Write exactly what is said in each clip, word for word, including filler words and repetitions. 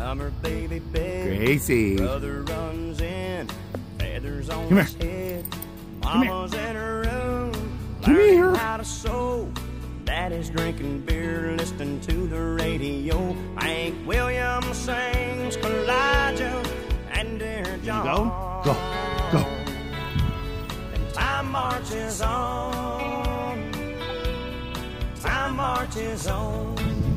summer baby bed. Gracie. Brother runs in, feathers on Come his here. head. Come Mama's in her room, Come learning here. how to sew. Daddy's drinking beer, listening to the radio. Hank Williams sings Kalijah and Dear John. Go, go, go. And time marches on. Time marches on.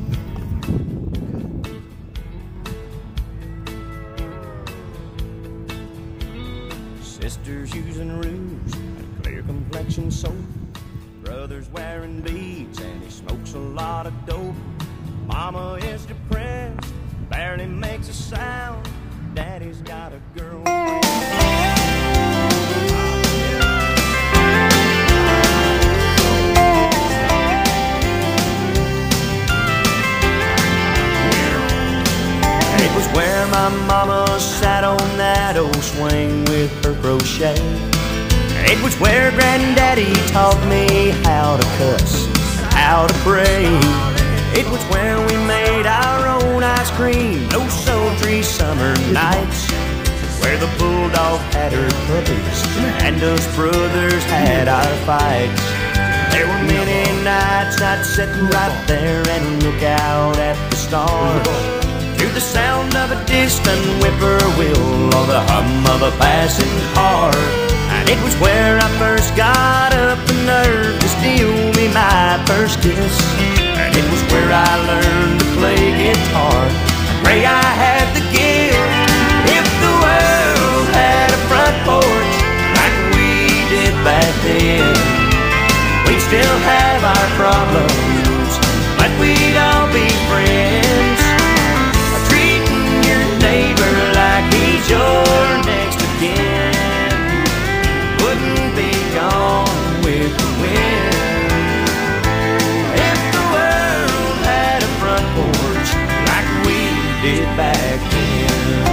Sisters using rouge and clear complexion soap. Brother's wearing beads and he smokes a lot of dope. Mama is depressed, barely makes a sound. Daddy's got a girlfriend. It was where my mama sat on that old swing with her crochet. It was where Granddaddy taught me how to cuss and how to pray. It was where we made our own ice cream those sultry summer nights. Where the bulldog had her puppies and us brothers had our fights. There were many nights I'd sit right there and look out at the stars, to the sound of a distant whippoorwill or the hum of a passing car. And it was where I first got up the nerve to steal me my first kiss. And it was where I learned to play guitar. I pray I had the gift. If the world had a front porch like we did back then, we'd still have our problems, but we'd all be friends. Treating your neighbor like he's your next of kin wouldn't be gone with the wind. If the world had a front porch like we did back then.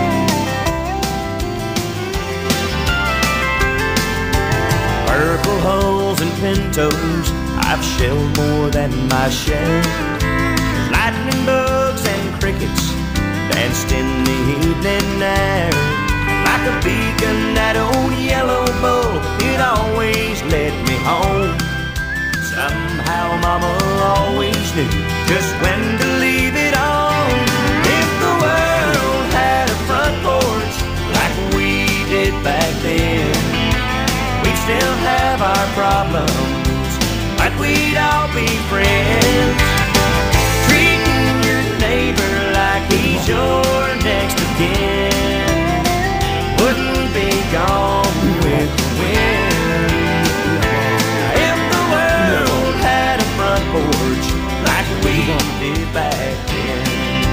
Purple hulls and pintos, I've shelled more than my share. Lightning bugs and crickets danced in the evening air. Like a beacon, that old yellow bull, it always led me home. Somehow Mama always knew just when to leave it on. If the world had a front porch like we did back then, we'd still have our problems, but we'd all be friends. Treating your neighbor like he's your next of kin wouldn't be gone with the wind. If the world had a front porch like we did back then,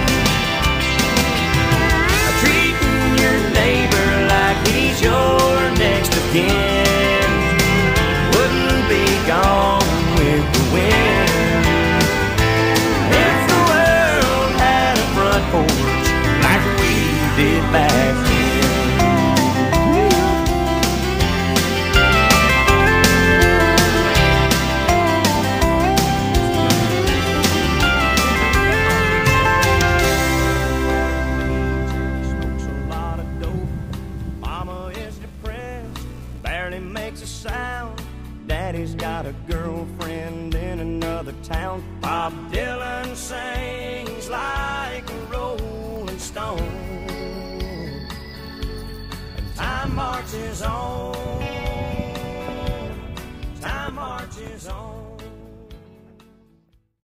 treating your neighbor like he's your next of kin wouldn't be gone with the wind. If the world had a front porch like we did back then. Smokes a lot of dope. Mama is depressed, barely makes a sound. Daddy's got a girlfriend in another town. Bob Dylan sings like a rolling stone.